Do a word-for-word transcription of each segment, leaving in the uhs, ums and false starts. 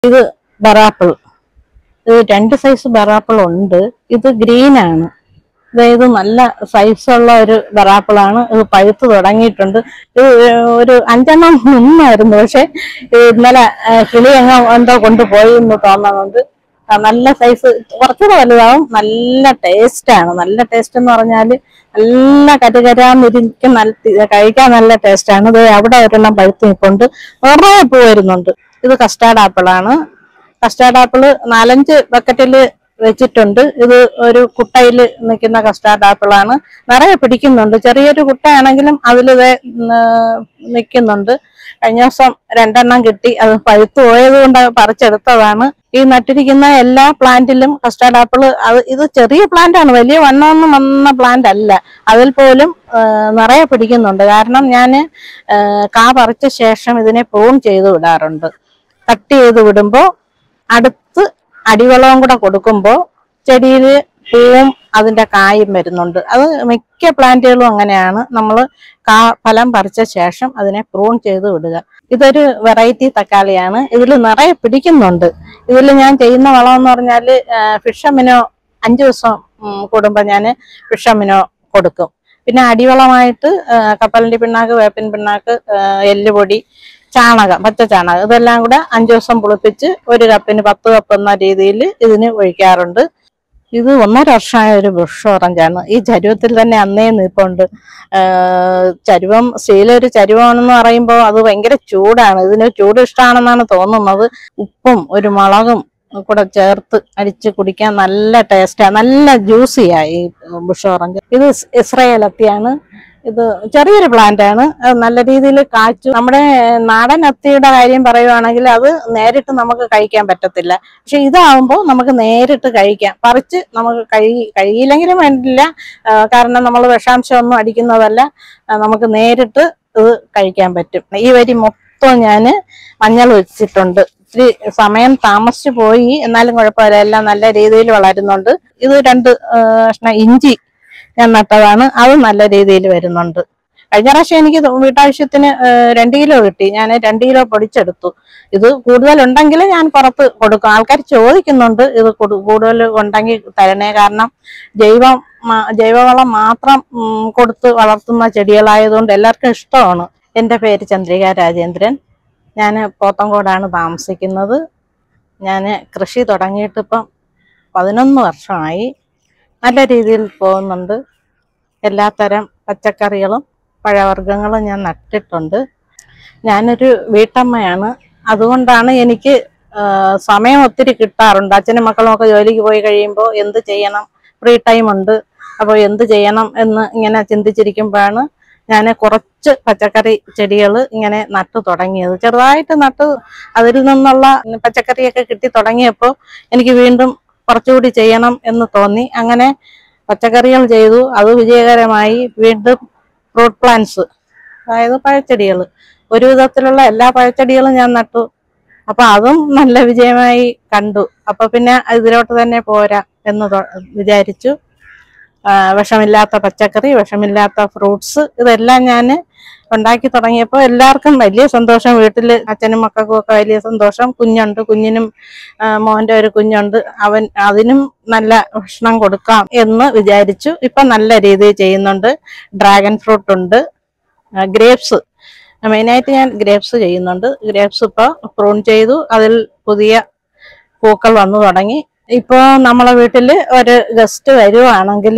ഇത് ബറാപ്പിൾ. ഇത് രണ്ട് സൈസ് ബറാപ്പിൾ ഉണ്ട്. ഇത് ഗ്രീൻ ആണ്. അതായത് നല്ല സൈസുള്ള ഒരു ബറാപ്പിളാണ്. ഇത് പഴുത്ത് തുടങ്ങിയിട്ടുണ്ട്. ഇത് ഒരു അഞ്ചെണ്ണം നിന്നായിരുന്നു, പക്ഷെ ഇന്നലെ കിളി എങ്ങോ എന്തോ കൊണ്ടുപോയി എന്ന് തോന്നുന്നുണ്ട്. നല്ല സൈസ്, കുറച്ചുകൂടെ വലുതാവും. നല്ല ടേസ്റ്റ് ആണ്. നല്ല ടേസ്റ്റ് എന്ന് പറഞ്ഞാല് നല്ല കരുകരാന്നിരിക്കും, നല്ല കഴിക്കാൻ നല്ല ടേസ്റ്റ് ആണ്. ഇത് അവിടെ ഒരെണ്ണം പഴുത്ത് നിൽപ്പുണ്ട്, നിറയെ പൂ വരുന്നുണ്ട്. ഇത് കസ്റ്റാർഡ് ആപ്പിളാണ്. കസ്റ്റാർഡ് ആപ്പിള് നാലഞ്ച് ബക്കറ്റില് വെച്ചിട്ടുണ്ട്. ഇത് ഒരു കുട്ടയില് നിൽക്കുന്ന കസ്റ്റാർഡ് ആപ്പിളാണ്. നിറയെ പിടിക്കുന്നുണ്ട്. ചെറിയൊരു കുട്ടയാണെങ്കിലും അതിൽ നിൽക്കുന്നുണ്ട്. കഴിഞ്ഞ ദിവസം രണ്ടെണ്ണം കിട്ടി. അത് പഴുത്തു പോയത് കൊണ്ട് പറിച്ചെടുത്തതാണ്. ഈ നട്ടിരിക്കുന്ന എല്ലാ പ്ലാന്റിലും കസ്റ്റാർഡ് ആപ്പിള്, അത് ഇത് ചെറിയ പ്ലാന്റ് ആണ്, വലിയ വണ്ണമൊന്നും വന്ന പ്ലാന്റ് അല്ല. അതിൽ പോലും നിറയെ പിടിക്കുന്നുണ്ട്. കാരണം ഞാൻ കാ പറിച്ച ശേഷം ഇതിനെ പ്രൂൺ ചെയ്ത് വിടാറുണ്ട്. കട്ട് ചെയ്ത് വിടുമ്പോൾ അടുത്ത് അടിവളവും കൂടെ കൊടുക്കുമ്പോൾ ചെടിയിൽ പൂവും അതിന്റെ കായും വരുന്നുണ്ട്. അത് മിക്ക പ്ലാന്റുകളും അങ്ങനെയാണ്. നമ്മൾ കാ ഫലം പറിച്ച ശേഷം അതിനെ പ്രൂൺ ചെയ്ത് വിടുക. ഇതൊരു വെറൈറ്റി തക്കാളിയാണ്. ഇതിൽ നിറയെ പിടിക്കുന്നുണ്ട്. ഇതിൽ ഞാൻ ചെയ്യുന്ന വളം എന്ന് പറഞ്ഞാല് ഫിഷമിനോ അഞ്ചു ദിവസം കൂടുമ്പോൾ ഞാൻ ഫിഷമിനോ കൊടുക്കും. പിന്നെ അടിവളമായിട്ട് കപ്പലണ്ടി പിണ്ണാക്ക്, വേപ്പിൻ പിണ്ണാക്ക്, എല്ലുപൊടി, ചാണകം, പച്ച ചാണകം, ഇതെല്ലാം കൂടെ അഞ്ചു ദിവസം പുളിപ്പിച്ച് ഒരു കപ്പിന് പത്ത് കപ്പ് എന്ന രീതിയിൽ ഇതിന് ഒഴിക്കാറുണ്ട്. ഇത് ഒന്നര വർഷമായ ഒരു ബുഷ് ഓറഞ്ചാണ്. ഈ ചരുവത്തിൽ തന്നെ അന്നേ നിൽപ്പുണ്ട്. ചരുവം സ്റ്റീലൊരു ചരുവമാണെന്ന് പറയുമ്പോൾ അത് ഭയങ്കര ചൂടാണ്. ഇതിന് ചൂട് ഇഷ്ടമാണെന്നാണ് തോന്നുന്നത്. ഉപ്പും ഒരു മുളകും കൂടെ ചേർത്ത് അടിച്ച് കുടിക്കാൻ നല്ല ടേസ്റ്റാണ്. നല്ല ജ്യൂസിയാ ഈ ബുഷ് ഓറഞ്ച്. ഇത് ഇസ്രയേൽ അത്തിയാണ്. ഇത് ചെറിയൊരു പ്ലാന്റ് ആണ്. നല്ല രീതിയിൽ കാച്ചു. നമ്മുടെ നാടൻ അത്തിയുടെ കാര്യം പറയുവാണെങ്കിൽ അത് നേരിട്ട് നമുക്ക് കഴിക്കാൻ പറ്റത്തില്ല. പക്ഷെ ഇതാവുമ്പോൾ നമുക്ക് നേരിട്ട് കഴിക്കാം. പറിച്ച് നമുക്ക് കഴി കഴിയില്ലെങ്കിലും വേണ്ടില്ല, കാരണം നമ്മൾ വിഷാംശം ഒന്നും അടിക്കുന്നതല്ല. നമുക്ക് നേരിട്ട് ഇത് കഴിക്കാൻ പറ്റും. ഈ വരി മൊത്തം ഞാൻ മഞ്ഞൾ വെച്ചിട്ടുണ്ട്. ഇത്തിരി സമയം താമസിച്ചു പോയി, എന്നാലും കുഴപ്പമില്ല, എല്ലാം നല്ല രീതിയിൽ വളരുന്നുണ്ട്. ഇത് രണ്ട് കഷ്ണം ഇഞ്ചി ഞാൻ നട്ടതാണ്. അത് നല്ല രീതിയിൽ വരുന്നുണ്ട്. കഴിഞ്ഞ പ്രാവശ്യം എനിക്ക് വീട്ടാവശ്യത്തിന് രണ്ട് കിലോ കിട്ടി. ഞാൻ രണ്ട് കിലോ പൊടിച്ചെടുത്തു. ഇത് കൂടുതലുണ്ടെങ്കിൽ ഞാൻ പുറത്ത് കൊടുക്കും. ആൾക്കാർ ചോദിക്കുന്നുണ്ട് ഇത് കൂടുതൽ ഉണ്ടെങ്കിൽ തരണേ. കാരണം ജൈവം ജൈവവളം മാത്രം കൊടുത്ത് വളർത്തുന്ന ചെടികളായതുകൊണ്ട് എല്ലാവർക്കും ഇഷ്ടമാണ്. എൻ്റെ പേര് ചന്ദ്രിക രാജേന്ദ്രൻ. ഞാൻ പോത്തങ്കോടാണ് താമസിക്കുന്നത്. ഞാൻ കൃഷി തുടങ്ങിയിട്ടിപ്പം പതിനൊന്ന് വർഷമായി. നല്ല രീതിയിൽ പോകുന്നുണ്ട്. എല്ലാത്തരം പച്ചക്കറികളും പഴവർഗ്ഗങ്ങളും ഞാൻ നട്ടിട്ടുണ്ട്. ഞാനൊരു വീട്ടമ്മയാണ്. അതുകൊണ്ടാണ് എനിക്ക് സമയം ഒത്തിരി കിട്ടാറുണ്ട്. അച്ഛനും മക്കളും ഒക്കെ ജോലിക്ക് പോയി കഴിയുമ്പോൾ എന്ത് ചെയ്യണം, ഫ്രീ ടൈം ഉണ്ട്, അപ്പോൾ എന്ത് ചെയ്യണം എന്ന് ഇങ്ങനെ ചിന്തിച്ചിരിക്കുമ്പോഴാണ് ഞാൻ കുറച്ച് പച്ചക്കറി ചെടികൾ ഇങ്ങനെ നട്ടു തുടങ്ങിയത്. ചെറുതായിട്ട് നട്ടു. അതിൽ നിന്നുള്ള പച്ചക്കറിയൊക്കെ കിട്ടി തുടങ്ങിയപ്പോൾ എനിക്ക് വീണ്ടും കുറച്ചുകൂടി ചെയ്യണം എന്ന് തോന്നി. അങ്ങനെ പച്ചക്കറികൾ ചെയ്തു. അത് വിജയകരമായി. വീണ്ടും ഫ്രൂട്ട് പ്ലാന്റ്സ്, അതായത് പഴച്ചെടികൾ, ഒരു വിധത്തിലുള്ള എല്ലാ പഴച്ചെടികളും ഞാൻ നട്ടു. അപ്പൊ അതും നല്ല വിജയമായി കണ്ടു. അപ്പൊ പിന്നെ ഇതിലോട്ട് തന്നെ പോരാ എന്ന് വിചാരിച്ചു. വിഷമില്ലാത്ത പച്ചക്കറി, വിഷമില്ലാത്ത ഫ്രൂട്ട്സ്, ഇതെല്ലാം ഞാൻ ഉണ്ടാക്കി തുടങ്ങിയപ്പോൾ എല്ലാവർക്കും വലിയ സന്തോഷം. വീട്ടില് അച്ഛനും മക്കൾക്കും ഒക്കെ വലിയ സന്തോഷം. കുഞ്ഞുണ്ട്, കുഞ്ഞിനും മോന്റെ ഒരു കുഞ്ഞുണ്ട്, അവൻ അതിനും നല്ല ഭക്ഷണം കൊടുക്കാം എന്ന് വിചാരിച്ചു. ഇപ്പൊ നല്ല രീതിയിൽ ചെയ്യുന്നുണ്ട്. ഡ്രാഗൺ ഫ്രൂട്ട് ഉണ്ട്, ഗ്രേപ്സ്, മെയിനായിട്ട് ഞാൻ ഗ്രേപ്സ് ചെയ്യുന്നുണ്ട്. ഗ്രേപ്സ് ഇപ്പൊ പ്രൂൺ ചെയ്തു. അതിൽ പുതിയ പൂക്കൾ വന്നു തുടങ്ങി. ഇപ്പോ നമ്മളെ വീട്ടില് ഒരു ഗസ്റ്റ് വരുവാണെങ്കിൽ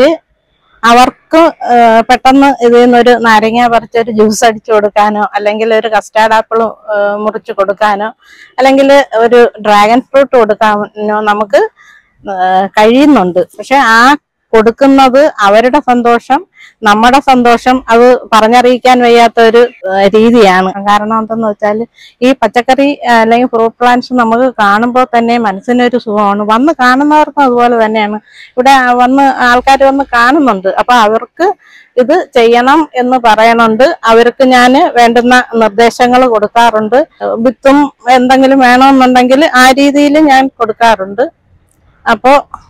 അവർക്ക് പെട്ടെന്ന് ഇതിൽ നിന്നൊരു നാരങ്ങ പറിച്ചൊരു ജ്യൂസ് അടിച്ചു കൊടുക്കാനോ, അല്ലെങ്കിൽ ഒരു കസ്റ്റാർഡ് ആപ്പിൾ മുറിച്ച് കൊടുക്കാനോ, അല്ലെങ്കിൽ ഒരു ഡ്രാഗൺ ഫ്രൂട്ട് കൊടുക്കാനോ നമുക്ക് കഴിയുന്നുണ്ട്. പക്ഷെ ആ കൊടുക്കുന്നത് അവരുടെ സന്തോഷം, നമ്മുടെ സന്തോഷം അത് പറഞ്ഞറിയിക്കാൻ വയ്യാത്ത ഒരു രീതിയാണ്. കാരണം എന്തെന്ന് വെച്ചാൽ ഈ പച്ചക്കറി അല്ലെങ്കിൽ ഫ്രൂട്ട് പ്ലാന്റ്സ് നമുക്ക് കാണുമ്പോൾ തന്നെ മനസ്സിനൊരു സുഖമാണ്. വന്ന് കാണുന്നവർക്കും അതുപോലെ തന്നെയാണ്. ഇവിടെ വന്ന് ആൾക്കാർ വന്ന് കാണുന്നുണ്ട്. അപ്പൊ അവർക്ക് ഇത് ചെയ്യണം എന്ന് പറയണുണ്ട്. അവർക്ക് ഞാൻ വേണ്ടുന്ന നിർദ്ദേശങ്ങൾ കൊടുക്കാറുണ്ട്. വിത്തും എന്തെങ്കിലും വേണമെന്നുണ്ടെങ്കിൽ ആ രീതിയിൽ ഞാൻ കൊടുക്കാറുണ്ട്. അപ്പോ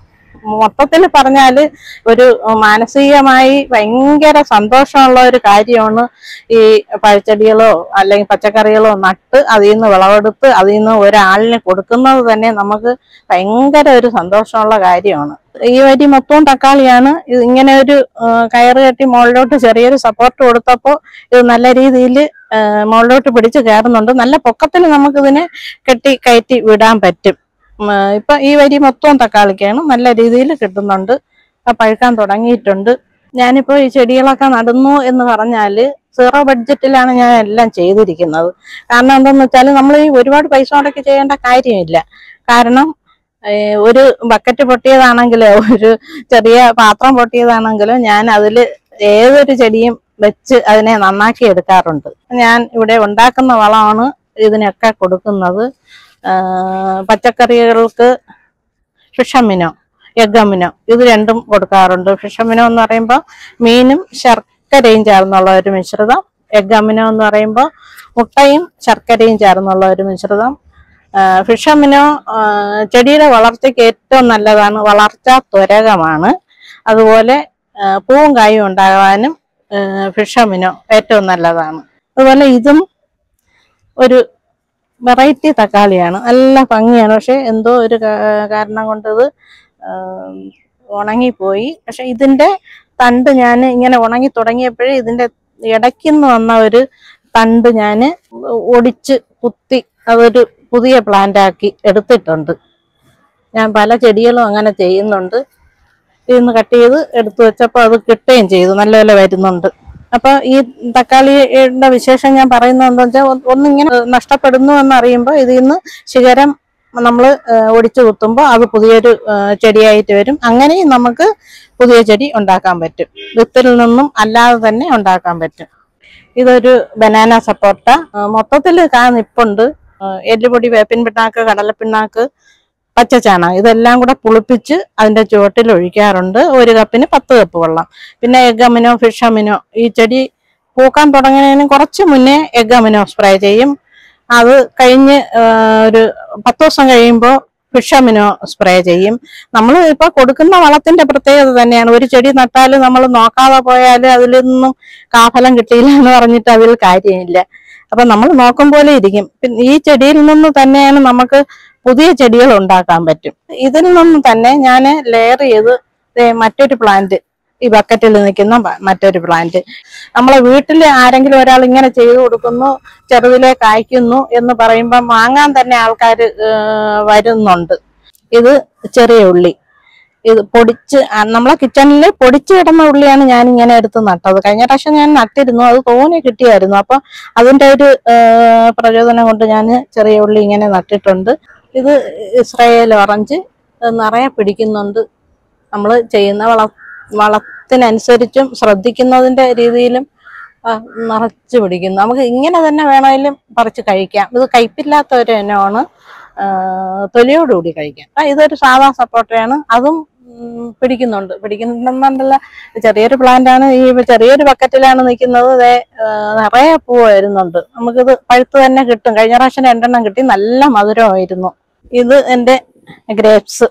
മൊത്തത്തിൽ പറഞ്ഞാല് ഒരു മാനസികമായി ഭയങ്കര സന്തോഷമുള്ള ഒരു കാര്യമാണ് ഈ പഴച്ചെടികളോ അല്ലെങ്കിൽ പച്ചക്കറികളോ നട്ട് അതിൽ നിന്ന് വിളവെടുത്ത് അതിൽ നിന്ന് ഒരാളിന് കൊടുക്കുന്നത് തന്നെ നമുക്ക് ഭയങ്കര ഒരു സന്തോഷമുള്ള കാര്യമാണ്. ഈ വരി മൊത്തവും തക്കാളിയാണ്. ഇത് ഇങ്ങനെ ഒരു കയറ് കെട്ടി മുകളിലോട്ട് ചെറിയൊരു സപ്പോർട്ട് കൊടുത്തപ്പോൾ ഇത് നല്ല രീതിയിൽ മുകളിലോട്ട് പിടിച്ച് കയറുന്നുണ്ട്. നല്ല പൊക്കത്തിൽ നമുക്കിതിനെ കെട്ടി കയറ്റി വിടാൻ പറ്റും. ഇപ്പൊ ഈ വരി മൊത്തവും തക്കാളിക്കാണ്, നല്ല രീതിയിൽ കിട്ടുന്നുണ്ട്. പഴുക്കാൻ തുടങ്ങിയിട്ടുണ്ട്. ഞാനിപ്പോ ഈ ചെടികളൊക്കെ നടുന്നു എന്ന് പറഞ്ഞാല് സീറോ ബഡ്ജറ്റിലാണ് ഞാൻ എല്ലാം ചെയ്തിരിക്കുന്നത്. കാരണം എന്താന്ന് വെച്ചാൽ നമ്മൾ ഈ ഒരുപാട് പൈസ മുടക്കി ചെയ്യേണ്ട കാര്യമില്ല. കാരണം ഒരു ബക്കറ്റ് പൊട്ടിയതാണെങ്കിലോ ഒരു ചെറിയ പാത്രം പൊട്ടിയതാണെങ്കിലോ ഞാൻ അതിൽ ഏതൊരു ചെടിയും വെച്ച് അതിനെ നന്നാക്കി എടുക്കാറുണ്ട്. ഞാൻ ഇവിടെ ഉണ്ടാക്കുന്ന വളമാണ് ഇതിനൊക്കെ കൊടുക്കുന്നത്. പച്ചക്കറികൾക്ക് ഫിഷമിനോ എഗ്ഗമിനോ ഇത് രണ്ടും കൊടുക്കാറുണ്ട്. ഫിഷമിനോ എന്ന് പറയുമ്പോൾ മീനും ശർക്കരയും ചേർന്നുള്ള ഒരു മിശ്രിതം, എഗ്ഗമിനോ എന്ന് പറയുമ്പോൾ മുട്ടയും ശർക്കരയും ചേർന്നുള്ള ഒരു മിശ്രിതം. ഫിഷമിനോ ചെടിയുടെ വളർച്ചയ്ക്ക് ഏറ്റവും നല്ലതാണ്, വളർച്ചാ ത്വരകമാണ്. അതുപോലെ പൂവും കായും ഉണ്ടാകാനും ഫിഷമിനോ ഏറ്റവും നല്ലതാണ്. അതുപോലെ ഇതും ഒരു വെറൈറ്റി തക്കാളിയാണ്, നല്ല ഭംഗിയാണ്. പക്ഷെ എന്തോ ഒരു കാരണം കൊണ്ട് ഇത് ഉണങ്ങിപ്പോയി. പക്ഷെ ഇതിന്റെ തണ്ട് ഞാൻ ഇങ്ങനെ ഉണങ്ങി തുടങ്ങിയപ്പോഴേ ഇതിന്റെ ഇടയ്ക്കുന്ന് വന്ന ഒരു തണ്ട് ഞാൻ ഒടിച്ച് കുത്തി അതൊരു പുതിയ പ്ലാന്റ് ആക്കി എടുത്തിട്ടുണ്ട്. ഞാൻ പല ചെടികളും അങ്ങനെ ചെയ്യുന്നുണ്ട്. ഇതിന്ന് കട്ട് ചെയ്ത് എടുത്തു വെച്ചപ്പോൾ അത് കിട്ടുകയും ചെയ്തു, നല്ലപോലെ വരുന്നുണ്ട്. അപ്പൊ ഈ തക്കാളിയുടെ വിശേഷം ഞാൻ പറയുന്നത് എന്താ വെച്ചാൽ, ഒന്നിങ്ങനെ നഷ്ടപ്പെടുന്നു എന്നറിയുമ്പോൾ ഇതിൽ നിന്ന് ശിഖരം നമ്മൾ ഒടിച്ചു കുത്തുമ്പോൾ അത് പുതിയൊരു ചെടിയായിട്ട് വരും. അങ്ങനെയും നമുക്ക് പുതിയ ചെടി ഉണ്ടാക്കാൻ പറ്റും, വിത്തിൽ നിന്നും അല്ലാതെ തന്നെ ഉണ്ടാക്കാൻ പറ്റും. ഇതൊരു ബനാന സപ്പോർട്ട. മൊത്തത്തിൽ കാ നിപ്പുണ്ട്. എല്ലുപൊടി, വേപ്പിൻ പിണ്ണാക്ക്, കടലപ്പിണ്ണാക്ക്, പച്ചച്ചാണകം ഇതെല്ലാം കൂടെ പുളിപ്പിച്ച് അതിന്റെ ചുവട്ടിൽ ഒഴിക്കാറുണ്ട്. ഒരു കപ്പിന് പത്ത് കപ്പ് വെള്ളം. പിന്നെ എഗ്ഗമിനോ ഫിഷമിനോ ഈ ചെടി പൂക്കാൻ തുടങ്ങുന്നതിന് കുറച്ച് മുന്നേ എഗ്ഗമിനോ സ്പ്രേ ചെയ്യും. അത് കഴിഞ്ഞ് ഒരു പത്ത് ദിവസം കഴിയുമ്പോൾ ഫിഷമിനോ സ്പ്രേ ചെയ്യും. നമ്മൾ ഇപ്പൊ കൊടുക്കുന്ന വളത്തിന്റെ പ്രത്യേകത തന്നെയാണ്. ഒരു ചെടി നട്ടാൽ നമ്മൾ നോക്കാതെ പോയാൽ അതിൽ നിന്നും കാഫലം കിട്ടിയില്ല എന്ന് പറഞ്ഞിട്ട് അതിൽ കാര്യമില്ല. അപ്പൊ നമ്മൾ നോക്കും പോലെ ഇരിക്കും. പിന്നെ ഈ ചെടിയിൽ നിന്ന് തന്നെയാണ് നമുക്ക് പുതിയ ചെടികൾ ഉണ്ടാക്കാൻ പറ്റും. ഇതിൽ നിന്ന് തന്നെ ഞാൻ ലെയർ ചെയ്ത് മറ്റൊരു പ്ലാന്റ്, ഈ ബക്കറ്റിൽ നിൽക്കുന്ന മറ്റൊരു പ്ലാന്റ്, നമ്മളെ വീട്ടിൽ ആരെങ്കിലും ഒരാൾ ഇങ്ങനെ ചെയ്തു കൊടുക്കുന്നു, ചെറുതിലെ കായ്ക്കുന്നു എന്ന് പറയുമ്പോൾ വാങ്ങാൻ തന്നെ ആൾക്കാർ വരുന്നുണ്ട്. ഇത് ചെറിയ ഉള്ളി, ഇത് പൊടിച്ച് നമ്മളെ കിച്ചണിൽ പൊടിച്ച് കിടന്ന ഉള്ളിയാണ് ഞാൻ ഇങ്ങനെ എടുത്ത് നട്ടത്. കഴിഞ്ഞ പ്രാവശ്യം ഞാൻ നട്ടിരുന്നു, അത് തോനെ കിട്ടിയായിരുന്നു. അപ്പൊ അതിന്റെ ഒരു പ്രചോദനം കൊണ്ട് ഞാൻ ചെറിയ ഉള്ളി ഇങ്ങനെ നട്ടിട്ടുണ്ട്. ഇത് ഇസ്രായേൽ ഓറഞ്ച്, നിറയെ പിടിക്കുന്നുണ്ട്. നമ്മൾ ചെയ്യുന്ന വള വളത്തിനനുസരിച്ചും ശ്രദ്ധിക്കുന്നതിന്റെ രീതിയിലും നിറച്ച് പിടിക്കുന്നു. നമുക്ക് ഇങ്ങനെ തന്നെ വേണമെങ്കിലും പറിച്ച് കഴിക്കാം. ഇത് കയ്പില്ലാത്ത ഒരു ഇനമാണ്, തൊലിയോടുകൂടി കഴിക്കാം. ഇതൊരു സാധാ സപ്പോർട്ടയാണ്, അതും പിടിക്കുന്നുണ്ട്. പിടിക്കുന്നുണ്ടല്ല, ചെറിയൊരു പ്ലാന്റ് ആണ്. ഈ ചെറിയൊരു ബക്കറ്റിലാണ് നിൽക്കുന്നത്. നിറയെ പൂ വരുന്നുണ്ട്. നമുക്കിത് പഴുത്ത് തന്നെ കിട്ടും. കഴിഞ്ഞ പ്രാവശ്യം രണ്ടെണ്ണം കിട്ടി, നല്ല മധുരമായിരുന്നു. ഇത് എൻ്റെ ഗ്രേപ്സ്.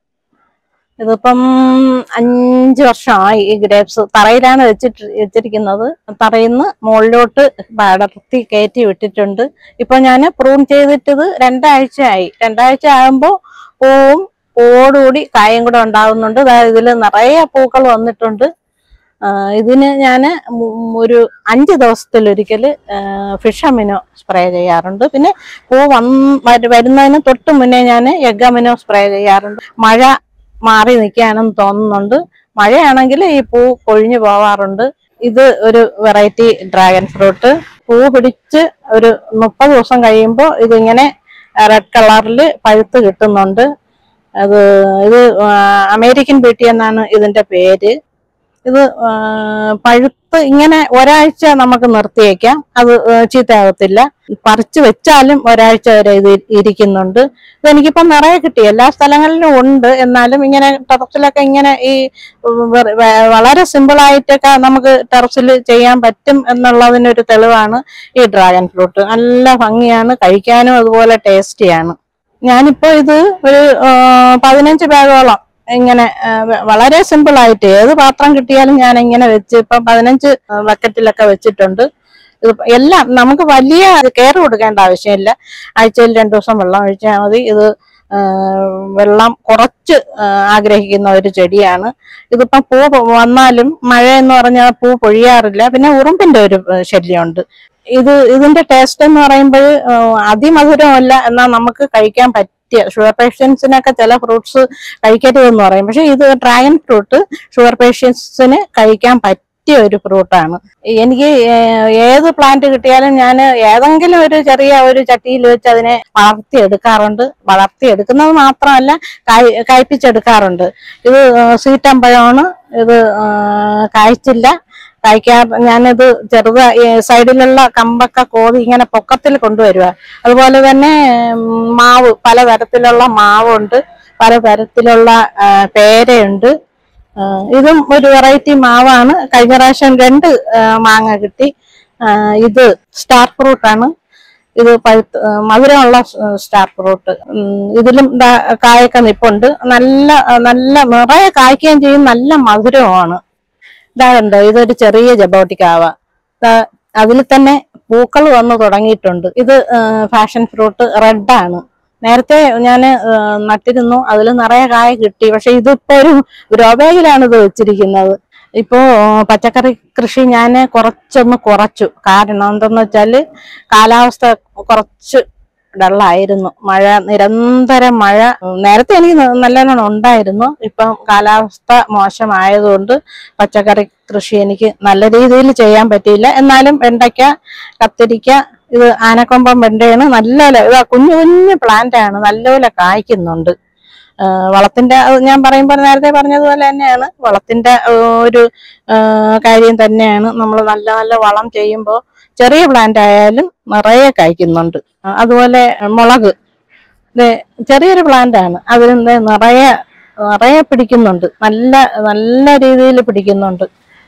ഇതിപ്പം അഞ്ച് വർഷമായി ഈ ഗ്രേപ്സ്. തറയിലാണ് വെച്ചിട്ട് വെച്ചിരിക്കുന്നത്. തറയിൽ നിന്ന് മുകളിലോട്ട് പടർത്തി കയറ്റി വിട്ടിട്ടുണ്ട്. ഇപ്പൊ ഞാൻ പ്രൂൺ ചെയ്തിട്ടത് രണ്ടാഴ്ച ആയി. രണ്ടാഴ്ച ആകുമ്പോൾ പൂവും പൂവോടുകൂടി കായും കൂടെ ഉണ്ടാകുന്നുണ്ട്. അതായത് ഇതിൽ നിറയെ പൂക്കൾ വന്നിട്ടുണ്ട്. ഇതിന് ഞാൻ ഒരു അഞ്ച് ദിവസത്തിലൊരിക്കൽ ഫിഷമിനോ സ്പ്രേ ചെയ്യാറുണ്ട്. പിന്നെ പൂ വന്ന് വരുന്നതിന് തൊട്ട് മുന്നേ ഞാൻ എഗ്ഗമിനോ സ്പ്രേ ചെയ്യാറുണ്ട്. മഴ മാറി നിൽക്കാനെന്ന് തോന്നുന്നുണ്ട്. മഴയാണെങ്കിൽ ഈ പൂ കൊഴിഞ്ഞു പോവാറുണ്ട്. ഇത് ഒരു വെറൈറ്റി ഡ്രാഗൺ ഫ്രൂട്ട്. പൂ പിടിച്ച് ഒരു മുപ്പത് ദിവസം കഴിയുമ്പോൾ ഇതിങ്ങനെ റെഡ് കളറിൽ പഴുത്ത് കിട്ടുന്നുണ്ട്. അത് ഇത് അമേരിക്കൻ ബ്യൂട്ടി എന്നാണ് ഇതിന്റെ പേര്. ഇത് പഴുത്ത് ഇങ്ങനെ ഒരാഴ്ച നമുക്ക് നിർത്തിയേക്കാം, അത് ചീത്തയാകത്തില്ല. പറിച്ചു വെച്ചാലും ഒരാഴ്ച വരെ ഇത് ഇരിക്കുന്നുണ്ട്. ഇതെനിക്കിപ്പം നിറയെ കിട്ടി, എല്ലാ സ്ഥലങ്ങളിലും ഉണ്ട്. എന്നാലും ഇങ്ങനെ ടെറസിലൊക്കെ ഇങ്ങനെ ഈ വളരെ സിമ്പിളായിട്ടൊക്കെ നമുക്ക് ടെറസിൽ ചെയ്യാൻ പറ്റും എന്നുള്ളതിനൊരു തെളിവാണ് ഈ ഡ്രാഗൺ ഫ്രൂട്ട്. നല്ല ഭംഗിയാണ്, കഴിക്കാനും അതുപോലെ ടേസ്റ്റിയാണ്. ഞാനിപ്പോ ഇത് ഒരു പതിനഞ്ച് ബാഗോളം ഇങ്ങനെ വളരെ സിമ്പിൾ ആയിട്ട് ഏത് പാത്രം കിട്ടിയാലും ഞാൻ ഇങ്ങനെ വെച്ച് ഇപ്പം പതിനഞ്ച് ബക്കറ്റിലൊക്കെ വെച്ചിട്ടുണ്ട്. ഇത് എല്ലാം നമുക്ക് വലിയ കെയർ കൊടുക്കേണ്ട ആവശ്യമില്ല. ആഴ്ചയിൽ രണ്ടു ദിവസം വെള്ളം ഒഴിച്ചാൽ മതി. ഇത് വെള്ളം കുറച്ച് ആഗ്രഹിക്കുന്ന ഒരു ചെടിയാണ്. ഇതിപ്പം പൂ വന്നാലും മഴ എന്ന് പറഞ്ഞാൽ പൂ പൊഴിയാറില്ല. പിന്നെ ഉറുമ്പിന്റെ ഒരു ശല്യമുണ്ട്. ഇത് ഇതിന്റെ ടേസ്റ്റ് എന്ന് പറയുമ്പോൾ അതിമധുരമല്ല, എന്നാൽ നമുക്ക് കഴിക്കാൻ പറ്റിയ ഷുഗർ പേഷ്യൻസിനൊക്കെ ചില ഫ്രൂട്ട്സ് കഴിക്കരുതെന്ന് പറയും. പക്ഷെ ഇത് ഡ്രാഗൺ ഫ്രൂട്ട് ഷുഗർ പേഷ്യൻസിന് കഴിക്കാൻ പറ്റിയ ഒരു ഫ്രൂട്ടാണ്. എനിക്ക് ഏത് പ്ലാന്റ് കിട്ടിയാലും ഞാൻ ഏതെങ്കിലും ഒരു ചെറിയ ഒരു ചട്ടിയിൽ വെച്ച് അതിനെ വളർത്തിയെടുക്കാറുണ്ട്. വളർത്തിയെടുക്കുന്നത് മാത്രമല്ല കായ് കായ്പിച്ചെടുക്കാറുണ്ട്. ഇത് സീറ്റമ്പഴമാണ്. ഇത് കായ്ച്ചില്ല. കായ്ക്കാർ ഞാനിത് ചെറുത സൈഡിലുള്ള കമ്പൊക്കെ കോതി ഇങ്ങനെ പൊക്കത്തിൽ കൊണ്ടുവരിക. അതുപോലെ തന്നെ മാവ്, പലതരത്തിലുള്ള മാവുണ്ട്, പലതരത്തിലുള്ള പേരയുണ്ട്. ഇതും ഒരു വെറൈറ്റി മാവാണ്. കഴിഞ്ഞ പ്രാവശ്യം രണ്ട് മാങ്ങ കിട്ടി. ഇത് സ്റ്റാർ ഫ്രൂട്ടാണ്. ഇത് പഴുത്ത് മധുരമുള്ള സ്റ്റാർ ഫ്രൂട്ട്. ഇതിലും കായൊക്കെ നിപ്പുണ്ട്. നല്ല നല്ല നിറയെ കായ്ക്കുകയും ചെയ്യും. നല്ല മധുരവുമാണ്. ഇതാകുണ്ടോ, ഇതൊരു ചെറിയ ജബോട്ടിക്കാവ. അതിൽ തന്നെ പൂക്കൾ വന്ന് തുടങ്ങിയിട്ടുണ്ട്. ഇത് ഫാഷൻ ഫ്രൂട്ട് റെഡാണ്. നേരത്തെ ഞാൻ നട്ടിരുന്നു, അതിൽ നിറയെ കായ കിട്ടി. പക്ഷെ ഇതിപ്പോ ഒരു ഗ്രോ ബാഗിലാണ് ഇത് വെച്ചിരിക്കുന്നത്. ഇപ്പോ പച്ചക്കറി കൃഷി ഞാൻ കുറച്ചൊന്ന് കുറച്ചു. കാരണം എന്തെന്ന് വെച്ചാല് കാലാവസ്ഥ കുറച്ച് ഡള്ളായിരുന്നു. മഴ, നിരന്തരം മഴ നേരത്തെ എനിക്ക് നല്ലോണം ഉണ്ടായിരുന്നു. ഇപ്പം കാലാവസ്ഥ മോശമായതുകൊണ്ട് പച്ചക്കറി കൃഷി എനിക്ക് നല്ല രീതിയിൽ ചെയ്യാൻ പറ്റിയില്ല. എന്നാലും വെണ്ടയ്ക്ക, കത്തിരിക്ക, ഇത് ആനക്കൊമ്പം വെണ്ടയാണ്. നല്ലപോലെ ഇതാ കുഞ്ഞു കുഞ്ഞു പ്ലാന്റ് ആണ്, നല്ലപോലെ കായ്ക്കുന്നുണ്ട്. വളത്തിന്റെ ഞാൻ പറയുമ്പോൾ നേരത്തെ പറഞ്ഞതുപോലെ തന്നെയാണ്, വളത്തിന്റെ ഒരു കാര്യം തന്നെയാണ്. നമ്മൾ നല്ല നല്ല വളം ചെയ്യുമ്പോൾ ചെറിയ പ്ലാന്റ് ആയാലും നിറയെ കായ്ക്കുന്നുണ്ട്. അതുപോലെ മുളക്, ചെറിയൊരു പ്ലാന്റ് ആണ്, അതിൽ നിറയെ നിറയെ പിടിക്കുന്നുണ്ട്. നല്ല നല്ല രീതിയിൽ പിടിക്കുന്നുണ്ട്.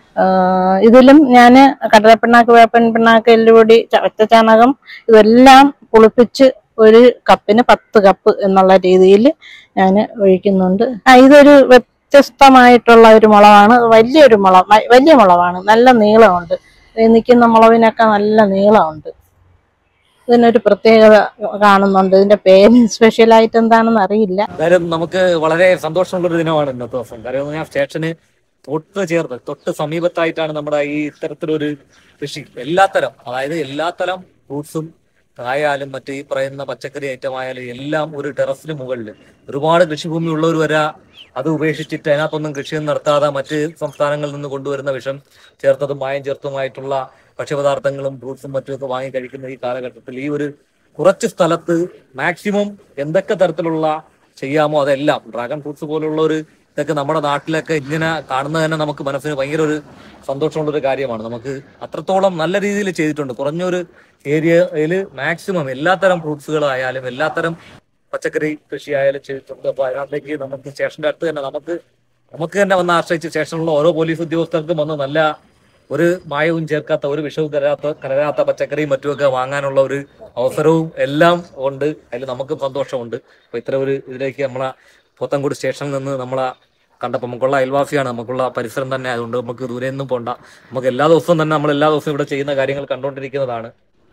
ഇതിലും ഞാൻ കടലപ്പിണ്ണാക്ക്, വേപ്പൻ പിണ്ണാക്ക്, എല്ലുപൊടി, ചവച്ചച്ചാണകം ഇതെല്ലാം പുളിപ്പിച്ച് ഒരു കപ്പിന് പത്ത് കപ്പ് എന്നുള്ള രീതിയിൽ ഞാൻ ഒഴിക്കുന്നുണ്ട്. ആ ഇതൊരു വ്യത്യസ്തമായിട്ടുള്ള ഒരു മുളകാണ്. വലിയൊരു മുള വലിയ മുളകാണ്. നല്ല നീളമുണ്ട്. നിൽക്കുന്ന മുളവിനൊക്കെ നല്ല നീളമുണ്ട്. ഇതിനൊരു പ്രത്യേകത കാണുന്നുണ്ട്. ഇതിന്റെ പേര് സ്പെഷ്യലായിട്ട് എന്താണെന്ന് അറിയില്ല. എന്തായാലും നമുക്ക് വളരെ സന്തോഷമുള്ള ഒരു ദിനമാണ് ഇന്നത്തെ ദിവസം. കാര്യം ഞാൻ സ്റ്റേഷന് തൊട്ട് ചേർന്ന് തൊട്ട് സമീപത്തായിട്ടാണ് നമ്മുടെ ഈ ഇത്തരത്തിലൊരു കൃഷി. എല്ലാത്തരം, അതായത് എല്ലാത്തരം ഫ്രൂട്ട്സും കായാലും മറ്റേ ഈ പറയുന്ന പച്ചക്കറി ഐറ്റം ആയാലും എല്ലാം ഒരു ടെറസിന് മുകളിൽ. ഒരുപാട് കൃഷിഭൂമി ഉള്ളവർ വരെ അത് ഉപേക്ഷിച്ചിട്ട് അതിനകത്തൊന്നും കൃഷിയൊന്നും നടത്താതെ മറ്റ് സംസ്ഥാനങ്ങളിൽ നിന്ന് കൊണ്ടുവരുന്ന വിഷം ചേർത്തതും മായം ചേർത്തതുമായിട്ടുള്ള ഭക്ഷ്യപദാർത്ഥങ്ങളും ഫ്രൂട്ട്സും മറ്റുമൊക്കെ വാങ്ങി കഴിക്കുന്ന ഈ കാലഘട്ടത്തിൽ ഈ ഒരു കുറച്ച് സ്ഥലത്ത് മാക്സിമം എന്തൊക്കെ തരത്തിലുള്ള ചെയ്യാമോ അതെല്ലാം, ഡ്രാഗൺ ഫ്രൂട്ട്സ് പോലുള്ള ഒരു ഇതൊക്കെ നമ്മുടെ നാട്ടിലൊക്കെ ഇങ്ങനെ കാണുന്നത് തന്നെ നമുക്ക് മനസ്സിന് ഭയങ്കര ഒരു സന്തോഷമുള്ളൊരു കാര്യമാണ്. നമുക്ക് അത്രത്തോളം നല്ല രീതിയിൽ ചെയ്തിട്ടുണ്ട്. കുറഞ്ഞൊരു ഏരിയയിൽ മാക്സിമം എല്ലാത്തരം ഫ്രൂട്ട്സുകളായാലും എല്ലാത്തരം പച്ചക്കറി കൃഷി ആയാലും ചെയ്തിട്ടുണ്ട്. അപ്പൊ അതിനകത്തേക്ക് നമുക്ക് സ്റ്റേഷന്റെ അടുത്ത് തന്നെ നമുക്ക് നമുക്ക് തന്നെ വന്ന് ആശ്രയിച്ച് സ്റ്റേഷനിലുള്ള ഓരോ പോലീസ് ഉദ്യോഗസ്ഥർക്കും വന്ന് നല്ല ഒരു മായവും ചേർക്കാത്ത, ഒരു വിഷവും കലരാത്ത കലരാത്ത പച്ചക്കറിയും മറ്റുമൊക്കെ വാങ്ങാനുള്ള ഒരു അവസരവും എല്ലാം ഉണ്ട്. അതിൽ നമുക്കും സന്തോഷമുണ്ട്. അപ്പൊ ഇത്ര ഒരു ഇതിലേക്ക് നമ്മളെ പോത്തൻകോട് സ്റ്റേഷനിൽ നിന്ന് നമ്മളെ കണ്ടപ്പോൾ നമുക്കുള്ള അയൽവാസിയാണ്, നമുക്കുള്ള പരിസരം തന്നെ ആയതുകൊണ്ട് നമുക്ക് ദൂരെ നിന്നും പോണ്ട. നമുക്ക് എല്ലാ ദിവസവും തന്നെ നമ്മൾ എല്ലാ ദിവസവും ഇവിടെ ചെയ്യുന്ന കാര്യങ്ങൾ കണ്ടുകൊണ്ടിരിക്കുന്നതാണ്.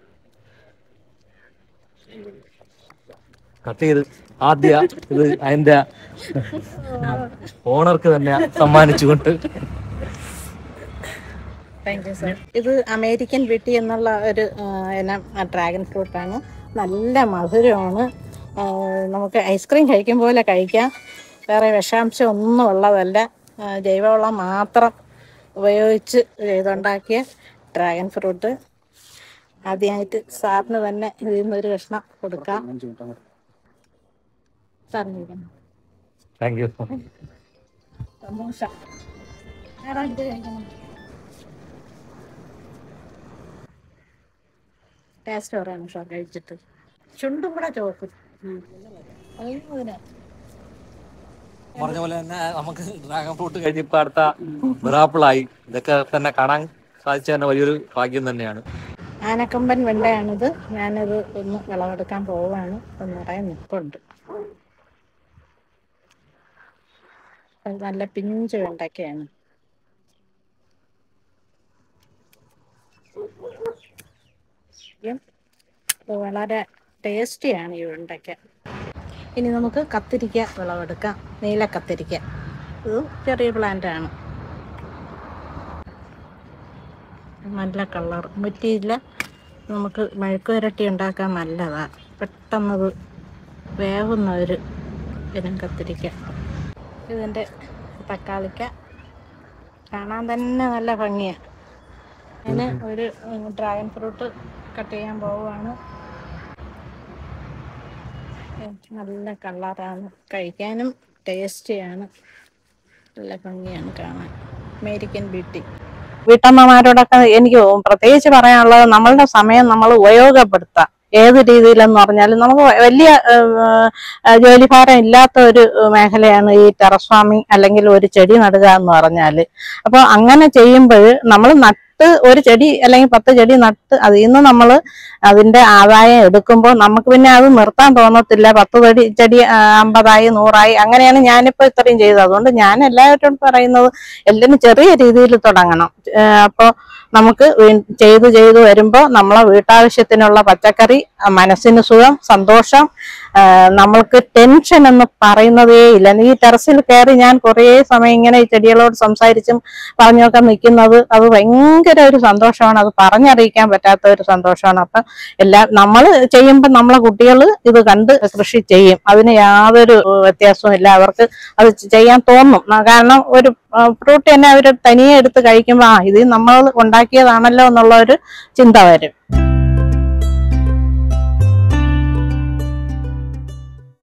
കട്ട് ചെയ്ത് ആദ്യ ഇത് അതിന്റെ ഓണർക്ക് തന്നെ സമ്മാനിച്ചുകൊണ്ട്. Thank you sir. ഇത് അമേരിക്കൻ ബ്യൂട്ടി എന്നുള്ള ഒരു ഇനം ഡ്രാഗൺ ഫ്രൂട്ടാണ്. നല്ല മധുരമാണ്. നമുക്ക് ഐസ്ക്രീം കഴിക്കും പോലെ കഴിക്കാം. വേറെ വിഷാംശം ഒന്നും ഉള്ളതല്ല. ജൈവവളം മാത്രം ഉപയോഗിച്ച് ചെയ്തുണ്ടാക്കിയ ഡ്രാഗൺ ഫ്രൂട്ട്. ആദ്യമായിട്ട് സാറിന് തന്നെ ഇതിൽ നിന്നൊരു കഷ്ണം കൊടുക്കാം. സാറിന് താങ്ക് യു. സമോസ വേറെ ഇത് കഴിക്കണം. ടേസ്റ്റ് പറയാം ഷോ കഴിച്ചിട്ട്. ചുണ്ടും കൂടെ ചോക്കും. പറഞ്ഞ പോലെ തന്നെ നമുക്ക് ഡ്രാഗൺ ഫ്രൂട്ട് കഴിഞ്ഞിപ്പോ അടുത്ത ബറാപ്പിളായി. ഇതൊക്കെ തന്നെ കാണാൻ സാധിച്ച തന്നെ വലിയൊരു ഭാഗ്യം തന്നെയാണ്. ആനക്കൊമ്പൻ വെണ്ടയാണിത്. ഞാനിത് ഒന്ന് വിളവെടുക്കാൻ പോവാണ്. നിറയെ നിൽപ്പുണ്ട്. അത് നല്ല പിഞ്ച് വെണ്ടയ്ക്കയാണ്. ഇത് വളരെ ടേസ്റ്റിയാണ് ഈ വെണ്ടയ്ക്ക. ഇനി നമുക്ക് കത്തിരിക്ക വിളവെടുക്കാം. നീല കത്തിരിക്ക. ഇത് ചെറിയ പ്ലാന്റാണ്. നല്ല കളർ മുറ്റിയില്ല. നമുക്ക് മെഴുക്ക് പുരട്ടി ഉണ്ടാക്കാൻ നല്ലതാണ്. പെട്ടെന്നത് വേവുന്ന ഒരു ഇനം കത്തിരിക്ക. ഇതിൻ്റെ തക്കാളിക്ക കാണാൻ തന്നെ നല്ല ഭംഗിയാണ്. അതിന് ഒരു ഡ്രാഗൺ ഫ്രൂട്ട് കട്ട് ചെയ്യാൻ പോവുകയാണ്. നല്ല കളറാണ്, കഴിക്കാനും ടേസ്റ്റിയാണ്, നല്ല ഭംഗിയാണ് കാണാൻ. American beauty. വീട്ടമ്മമാരോടൊക്കെ എനിക്ക് പ്രത്യേകിച്ച് പറയാനുള്ളത്, നമ്മളുടെ സമയം നമ്മൾ ഉപയോഗപ്പെടുത്താം. ഏത് രീതിയിലെന്ന് പറഞ്ഞാലും നമുക്ക് വലിയ ജോലിഭാരം ഇല്ലാത്ത ഒരു മേഖലയാണ് ഈ ടെറസ് ഫാമിംഗ് അല്ലെങ്കിൽ ഒരു ചെടി നടുക എന്ന് പറഞ്ഞാല്. അപ്പൊ അങ്ങനെ ചെയ്യുമ്പോൾ നമ്മൾ നട്ട് ഒരു ചെടി അല്ലെങ്കിൽ പത്ത് ചെടി നട്ട് അതിൽ നിന്ന് നമ്മൾ അതിന്റെ ആദായം എടുക്കുമ്പോൾ നമുക്ക് പിന്നെ അത് നിർത്താൻ തോന്നത്തില്ല. പത്ത് ചെടി ചെടി അമ്പതായി നൂറായി അങ്ങനെയാണ് ഞാനിപ്പോ ഇത്രയും ചെയ്തത്. അതുകൊണ്ട് ഞാൻ എല്ലാവരോടും പറയുന്നത് എല്ലാവരും ചെറിയ രീതിയിൽ തുടങ്ങണം. അപ്പോൾ നമുക്ക് ചെയ്തു ചെയ്തു വരുമ്പോൾ നമ്മളെ വീട്ടാവശ്യത്തിനുള്ള പച്ചക്കറി, മനസ്സിന് സുഖം, സന്തോഷം, നമ്മൾക്ക് ടെൻഷൻ എന്ന് പറയുന്നതേ ഇല്ല. ഈ ടെറസിൽ കയറി ഞാൻ കുറേ സമയം ഇങ്ങനെ ഈ ചെടികളോട് സംസാരിച്ചും പറഞ്ഞൊക്കെ നിൽക്കുന്നത് അത് ഭയങ്കര ഒരു സന്തോഷമാണ്. അത് പറഞ്ഞറിയിക്കാൻ പറ്റാത്ത ഒരു സന്തോഷമാണ്. അപ്പം എല്ലാം നമ്മൾ ചെയ്യുമ്പോൾ നമ്മളെ കുട്ടികൾ ഇത് കണ്ട് കൃഷി ചെയ്യും. അതിന് യാതൊരു വ്യത്യാസവും ഇല്ല. അവർക്ക് അത് ചെയ്യാൻ തോന്നും. കാരണം ഒരു ഫ്രൂട്ട് തന്നെ അവർ തനിയെ എടുത്ത് കഴിക്കുമ്പോൾ ആ ഇത് നമ്മൾ ഉണ്ടാക്കിയതാണല്ലോ എന്നുള്ള ഒരു ചിന്ത വരും.